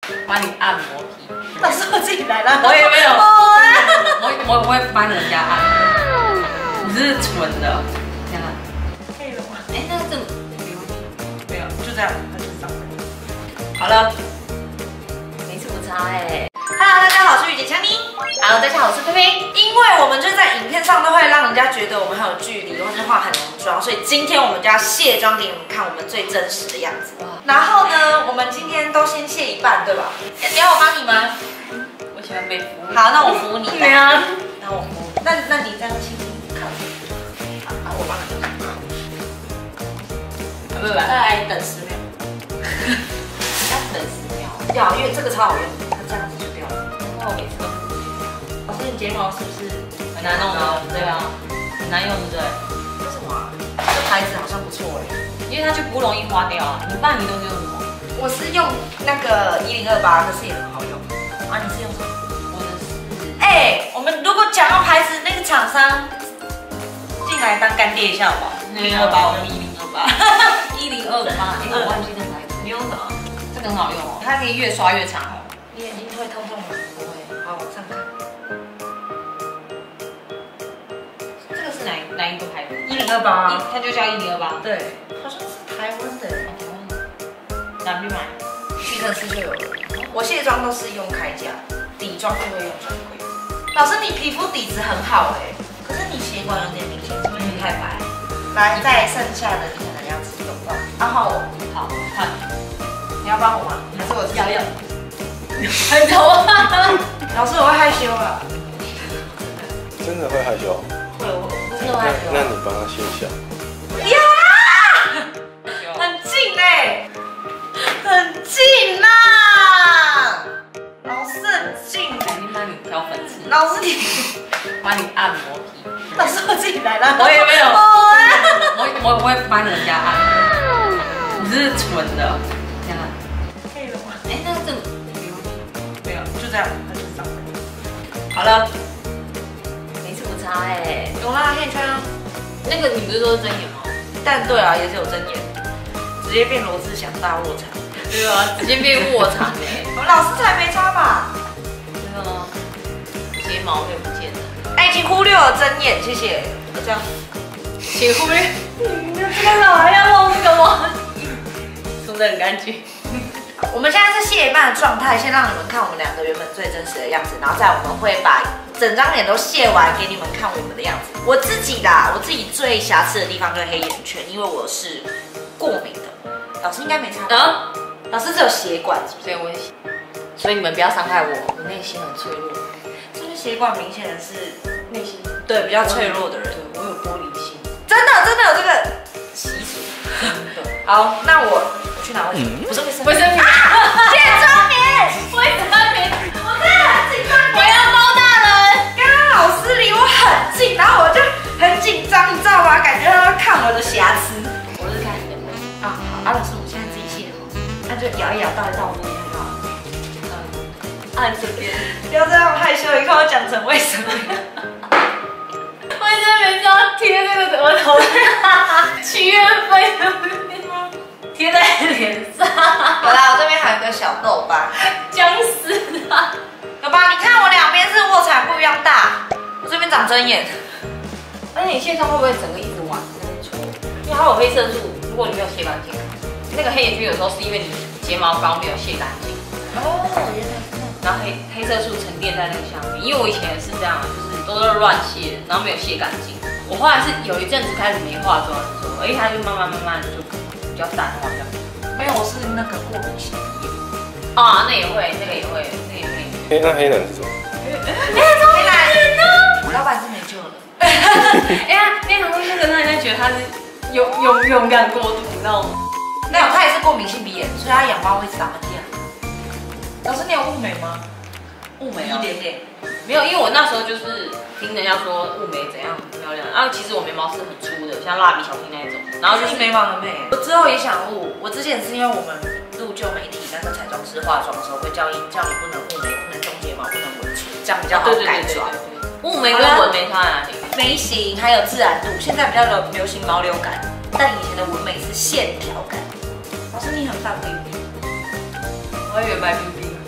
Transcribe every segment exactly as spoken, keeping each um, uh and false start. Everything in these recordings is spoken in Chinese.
帮你按摩皮。 老师我自己来了， 我也没有， 我我我不会帮人家按，你是蠢的。这样可以了吗？ 哎，那这没有，就这样，它就是长。 好了，没什么差哎。 Hello， 大家好，我是御姐强妮。 Hello， 大家好，我是菲菲。 因为我们就是在影片上都会让人家觉得我们很有距离，或是化很浓妆，所以今天我们就要卸妆给你们看我们最真实的样子。然后呢，我们今天都先卸一半，对吧？你要我帮你吗？ 我喜欢被服务。 好，那我服务你。 对啊， 那我服务。那那你这样轻轻靠。好，好，我帮你。 不不不， 再来等十秒。 要等十秒。 要，因为这个超好用，它这样子就掉了。 那我每次都不这样。 老师，你睫毛是不是很难弄的？对啊，很难用，对不对？ 为什么啊？这牌子好像不错哎， 因为它就不容易花掉啊。你爸你都是用什么？ 我是用那个一零二八，可是也很好用。啊，你是用什么？ 我的是， 哎，我们如果讲到牌子，那个厂商进来当干爹一下好不好？ 一零二八，我用一零二八，一零二八，哎，我忘记那牌子。 你用什么？ 这个很好用哦，它可以越刷越长哦。 你眼睛会痛痛吗？ 不会。 好，往上看。 这个是哪哪一个牌子？ 一零二八， 它就叫一零二八。 对，好像是台湾的。 哪边买？ 屈臣氏就有了。我卸妆都是用开架，底妆不会用专柜。老师，你皮肤底子很好哎，可是你血管有点明显，是不是太白？来，再剩下的你可能要自己用到。然后我， 好，换。 你要帮我吗？还是我自己？ 要要。很头啊！ 老师，我会害羞了。 真的会害羞？ 会，我真的那会害羞。 那你帮他卸下。 呀，很近哎，很近呐！老师很近哎。 肯定帮你挑粉刺， 老师你， 帮你按摩皮。 老师我自己来了。 我也没有， 我我我不会帮人家按，你是蠢的。这样可以了吗？ 哎，那这没有，就这样，它就是长。 好了，没什么差哎。 有啦，黑圈啊。 那个你不是说是真眼吗？ 但对啊，也是有针眼，直接变罗志祥大卧蚕。 对啊，直接变卧蚕哎。 我们老师才没差吧？ 这个睫毛会不见了。 哎，已经忽略了针眼，谢谢。这样， 请忽略。你这个老还要弄这个吗？梳得很干净。 我们现在是卸一半的状态，先让你们看我们两个原本最真实的样子，然后再我们会把整张脸都卸完给你们看我们的样子。我自己啦，我自己最瑕疵的地方就是黑眼圈，因为我是过敏的。老师应该没差吧？ 啊？ 老师只有血管， 所以我也，所以你们不要伤害我，我内心很脆弱。 是不是血管明显的是内心对比较脆弱的人？ 对，我有玻璃心。 真的真的有这个习俗。真的。 好，那我我去拿卫生棉，不是卫生卫生棉， 卸妆棉， 卫生棉， 我真的很紧张。 我要包大人。 刚刚老师离我很近，然后我就很紧张，你知道吗？感觉他要看我的瑕疵。 我是看你的卫生啊，好，啊，老师，我现在自己卸好，那就摇一摇，倒一倒，我们就好了。 嗯，按这边。 不要这样害羞，一看我讲成卫生棉。 卫生棉就要贴这个额头上，七月份贴在脸上。 有啦，我这边还有个小痘疤， 僵死他。 有吧？你看我两边是卧蚕不一样大，我这边长针眼。 而且你卸妆会不会整个一直往那边搓？因为它有黑色素，如果你没有卸干净，那个黑眼圈有时候是因为你睫毛膏没有卸干净。 哦，原来是这样。 然后黑黑色素沉淀在那个下面，因为我以前也是这样，就是都是乱卸，然后没有卸干净。我后来是有一阵子开始没化妆的时候，哎，它就慢慢慢慢就比较淡化掉。 没有，我是那个过敏性鼻炎。 啊，那也会，那个也会，那个也会。 黑那黑男是什么？ 黑男，老板是没救了。 哎呀，那场那个让人家觉得他是勇勇勇敢过度，你知道吗？ 没有，他也是过敏性鼻炎，所以他养猫会一直打喷嚏。老师，你有雾眉吗？ 雾眉一点点。 没有，因为我那时候就是听人家说雾眉怎样很漂亮，然后其实我眉毛是很粗的，像蜡笔小新那一种，然后就是眉毛很美。我之后也想雾，我之前是因为我们录旧媒体那个彩妆师化妆的时候会教你叫你不能雾眉，不能中睫毛，不能纹唇，这样比较好改妆。雾眉跟纹眉差在哪里？眉形还有自然度，现在比较流流行毛流感，但以前的纹眉是线条感。老师你很范冰冰， 我以为白冰冰。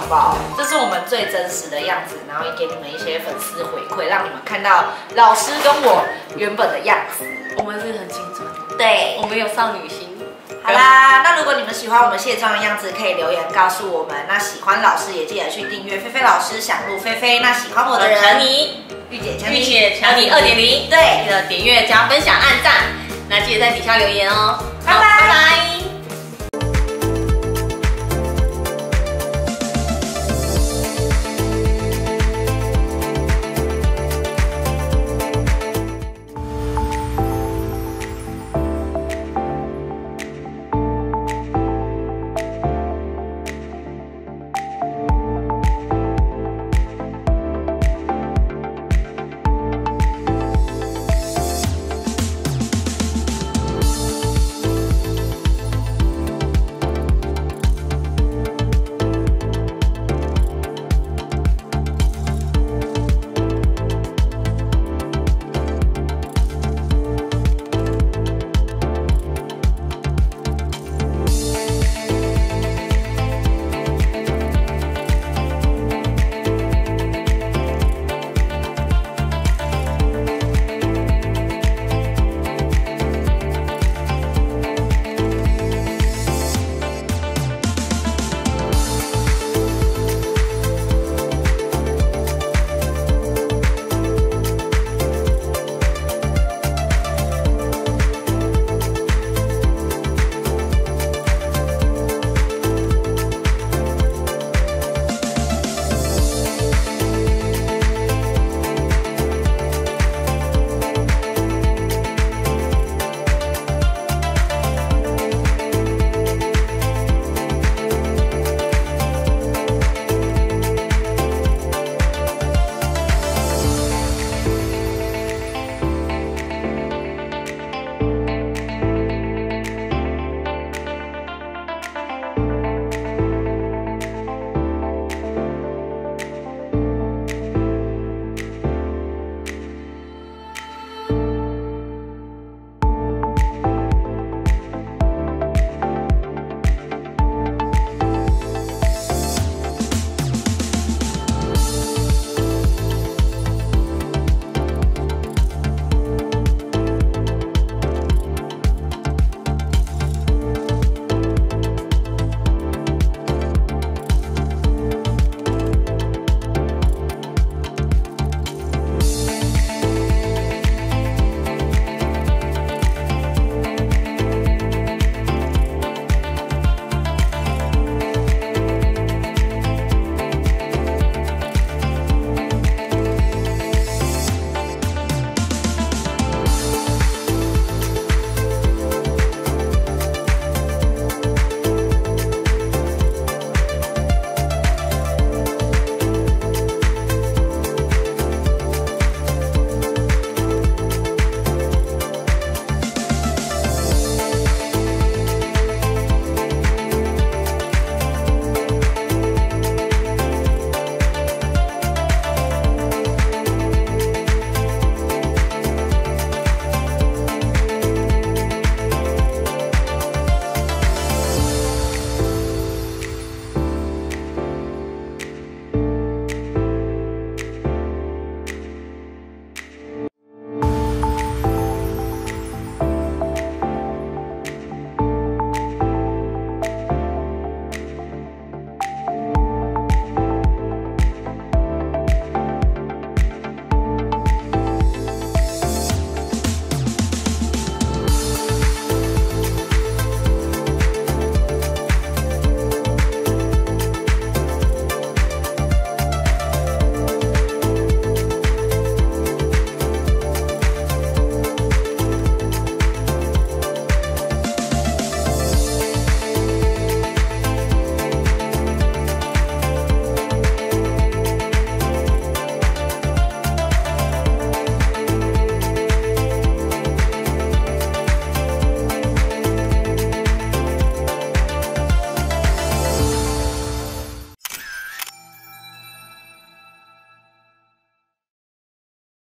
好不好？这是我们最真实的样子，然后也给你们一些粉丝回馈，让你们看到老师跟我原本的样子。 我们是很清纯， 对， 我们有少女心。 好啦，那如果你们喜欢我们卸妆的样子，可以留言告诉我们。那喜欢老师也记得去订阅菲菲老师想入菲菲。那喜欢我的人， 强尼、 御姐强尼、 御姐强尼二点零， 对， 记得点阅、加分享、按赞。那记得在底下留言哦。 拜拜。 拜拜。